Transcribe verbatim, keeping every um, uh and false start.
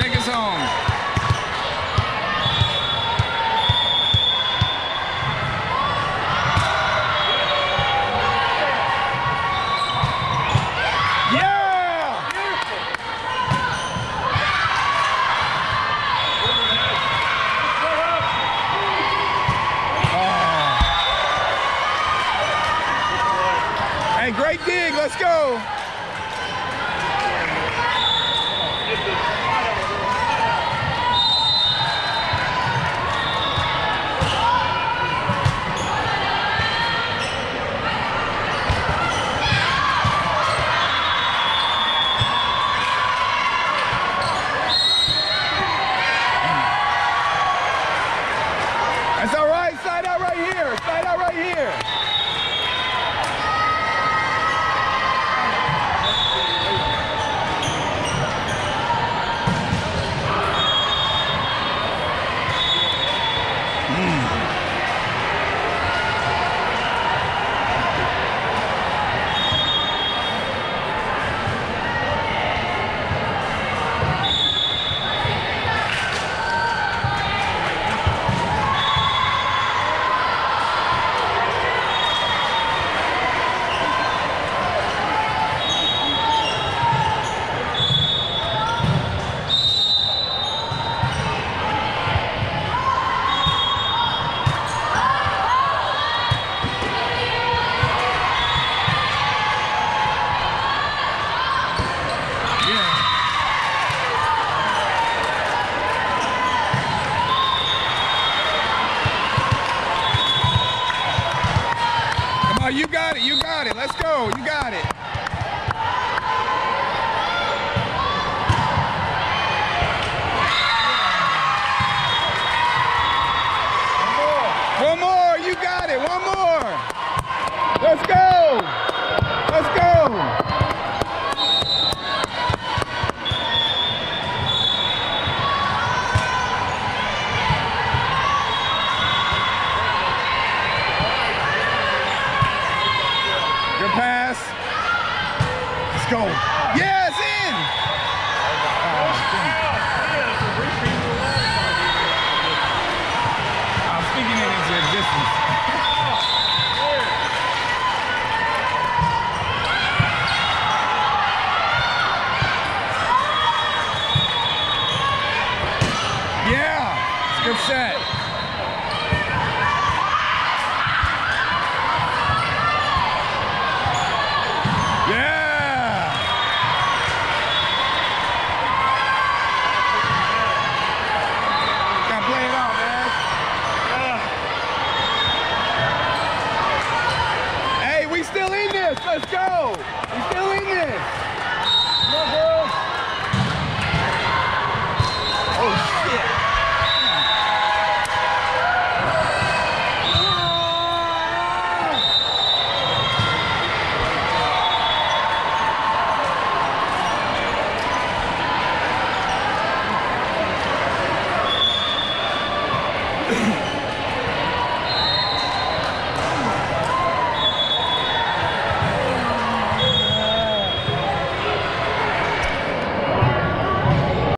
take us home. Hey, great dig, let's go. That's all right, side out right here, side out right here. Oh, you got it, you got it. Let's go, you got it. One more, you got it, one more. Let's go, let's go. Good pass. Let's go. Yeah, it's in. I'm speaking it into existence. Yeah, it's a good set. Let's go! We're still in this! Come on, girls! Oh, shit! Ah!